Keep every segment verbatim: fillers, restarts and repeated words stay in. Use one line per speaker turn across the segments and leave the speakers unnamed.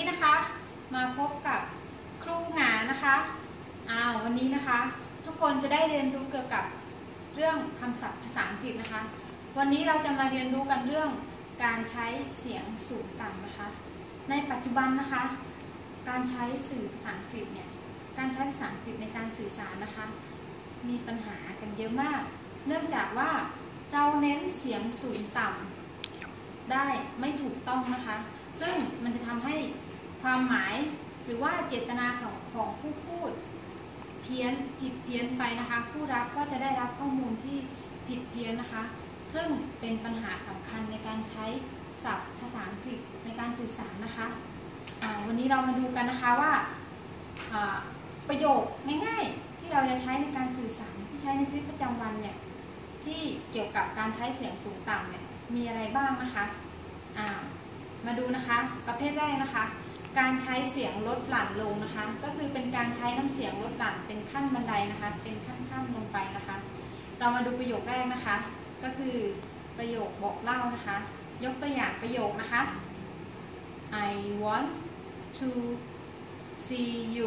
นี้นะคะมาพบกับครูหงานะคะอ้าววันนี้นะคะทุกคนจะได้เรียนรู้เกี่ยวกับเรื่องคำศัพท์ภาษาอังกฤษนะคะวันนี้เราจะมาเรียนรู้กันเรื่องการใช้เสียงสูงต่ำนะคะในปัจจุบันนะคะการใช้สื่อภาษาอังกฤษเนี่ยการใช้ภาษาอังกฤษในการสื่อสารนะคะมีปัญหากันเยอะมากเนื่องจากว่าเราเน้นเสียงสูงต่ำได้ไม่ถูกต้องนะคะซึ่งมันจะทำให้ความหมายหรือว่าเจตนาของของผู้พูดเพี้ยนผิดเพี้ยนไปนะคะผู้รับก็จะได้รับข้อมูลที่ผิดเพี้ยนนะคะซึ่งเป็นปัญหาสำคัญในการใช้ศัพท์ภาษาอังกฤษในการสื่อสารนะคะวันนี้เรามาดูกันนะคะว่าประโยคง่ายๆที่เราจะใช้ในการสื่อสารที่ใช้ในชีวิตประจำวันเนี่ยที่เกี่ยวกับการใช้เสียงสูงต่ำเนี่ยมีอะไรบ้างนะคะมาดูนะคะประเภทแรกนะคะการใช้เสียงลดหลั่นลงนะคะก็คือเป็นการใช้น้ำเสียงลดหลั่นเป็นขั้นบันไดนะคะเป็นขั้นๆลงไปนะคะเรามาดูประโยคแรกนะคะก็คือประโยคบอกเล่านะคะยกตัวอย่างประโยคนะคะ I want to see you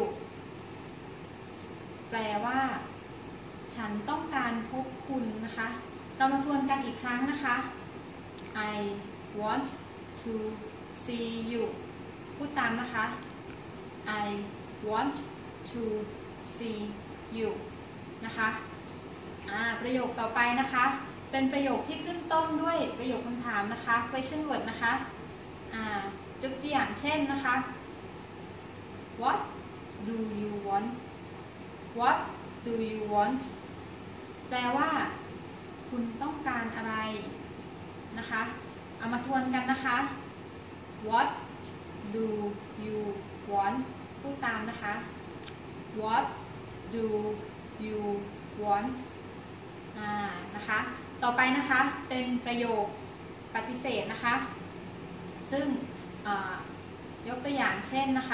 แปลว่าฉันต้องการพบคุณนะคะเรามาทวนกันอีกครั้งนะคะ I want to see you พูดตามนะคะ I want to see you นะคะประโยคต่อไปนะคะเป็นประโยคที่ขึ้นต้นด้วยประโยคคำถามนะคะ question word นะคะยกตัวอย่างเช่นนะคะ What do you want What do you want แปลว่าคุณต้องการอะไรนะคะเอามาทวนกันนะคะ What do you want พูดตามนะคะ What do you want อ่านะคะต่อไปนะคะเป็นประโยคปฏิเสธนะคะซึ่งยกตัวอย่างเช่นนะคะ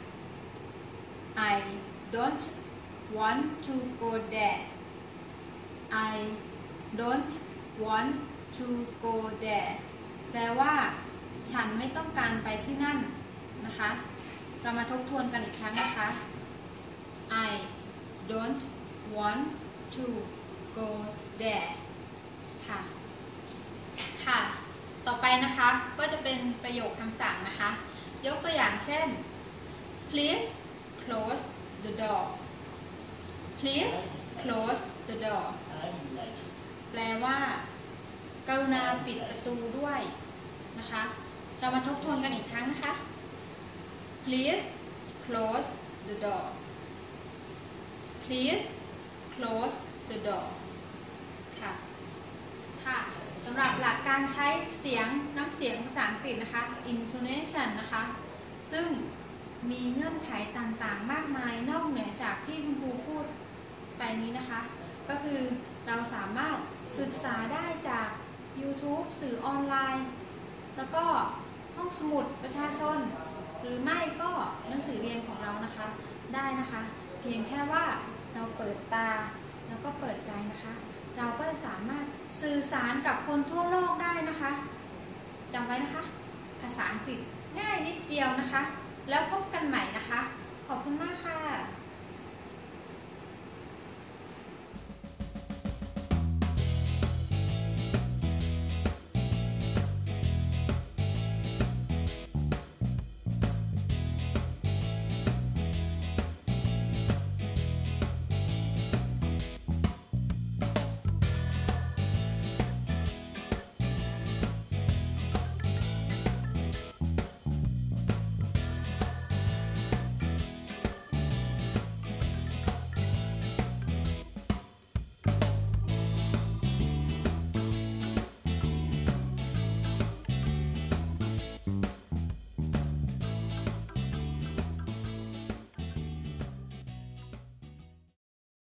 I don't want to go there I don't want to go there แปลว่าฉันไม่ต้องการไปที่นั่นนะคะเรามาทบทวนกันอีกครั้งนะคะ I don't want to go there ค่ะค่ะต่อไปนะคะก็จะเป็นประโยคคำสั่งนะคะยกตัวอย่างเช่น please close the door please close the door แปลว่ากรุณาปิดประตูด้วยนะคะเรามาทบทวนกันอีกครั้งนะคะ please close the door please close the door ค่ะค่ะสำหรับหลักการใช้เสียงน้ำเสียงภาษาอังกฤษนะคะ intonation นะคะซึ่งมีเงื่อนไขต่างๆมากมายนอกเหนือจากที่คุณครูพูดไปนี้นะคะก็คือเราสามารถศึกษาได้จาก YouTube สื่อออนไลน์แล้วก็ห้องสมุดประชาชนหรือไม่ก็หนังสือเรียนของเรานะคะได้นะคะเพียงแค่ว่าเราเปิดตาแล้วก็เปิดใจนะคะเราก็จะสามารถสื่อสารกับคนทั่วโลกได้นะคะจำไว้นะคะภาษาอังกฤษง่ายนิดเดียวนะคะแล้วพบกันใหม่นะคะขอบคุณมากค่ะ